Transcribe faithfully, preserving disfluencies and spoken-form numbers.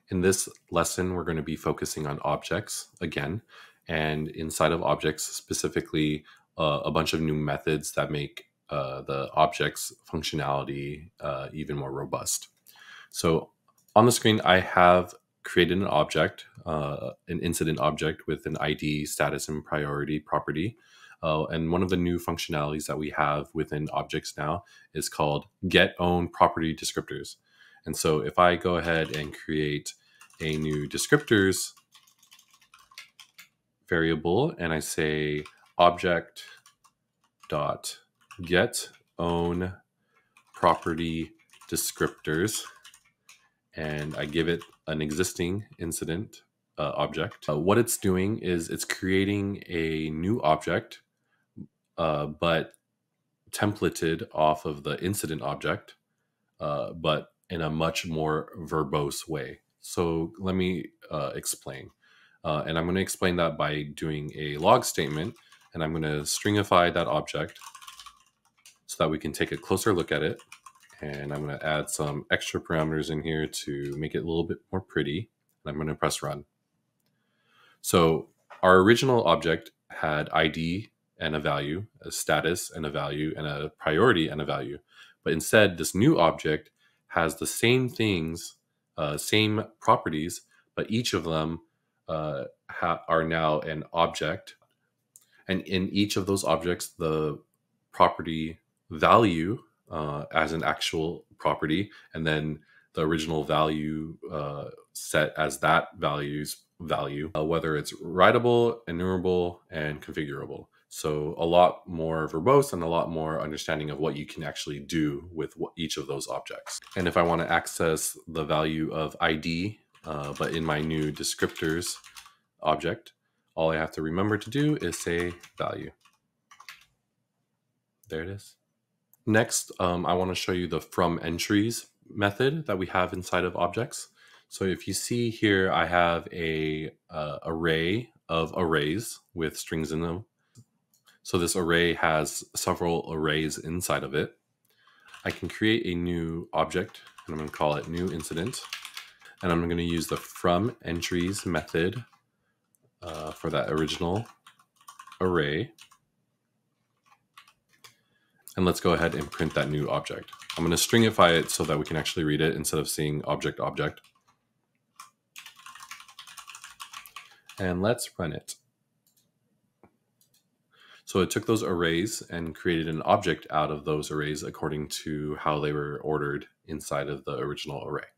In this lesson, we're going to be focusing on objects again, and inside of objects, specifically uh, a bunch of new methods that make uh, the object's functionality uh, even more robust. So on the screen, I have created an object, uh, an incident object with an I D, status, and priority property. Uh, and one of the new functionalities that we have within objects now is called get own property descriptors. And so if I go ahead and create a new descriptors variable and I say object dot get own property descriptors, and I give it an existing incident uh, object, uh, what it's doing is it's creating a new object, uh, but templated off of the incident object, uh, but in a much more verbose way. So let me uh, explain. Uh, and I'm going to explain that by doing a log statement, and I'm going to stringify that object so that we can take a closer look at it. And I'm going to add some extra parameters in here to make it a little bit more pretty. And I'm going to press run. So our original object had I D and a value, a status and a value, and a priority and a value. But instead, this new object has the same things, uh, same properties, but each of them uh, ha- are now an object. And in each of those objects, the property value uh, as an actual property, and then the original value uh, set as that value's value, uh, whether it's writable, enumerable, and configurable. So a lot more verbose and a lot more understanding of what you can actually do with what, each of those objects. And if I want to access the value of I D, uh, but in my new descriptors object, all I have to remember to do is say value. There it is. Next, um, I want to show you the from entries method that we have inside of objects. So if you see here, I have a uh, array of arrays with strings in them. So this array has several arrays inside of it. I can create a new object, and I'm going to call it new incident. And I'm going to use the from entries method uh, for that original array. And let's go ahead and print that new object. I'm going to stringify it so that we can actually read it instead of seeing object object. And let's run it. So it took those arrays and created an object out of those arrays according to how they were ordered inside of the original array.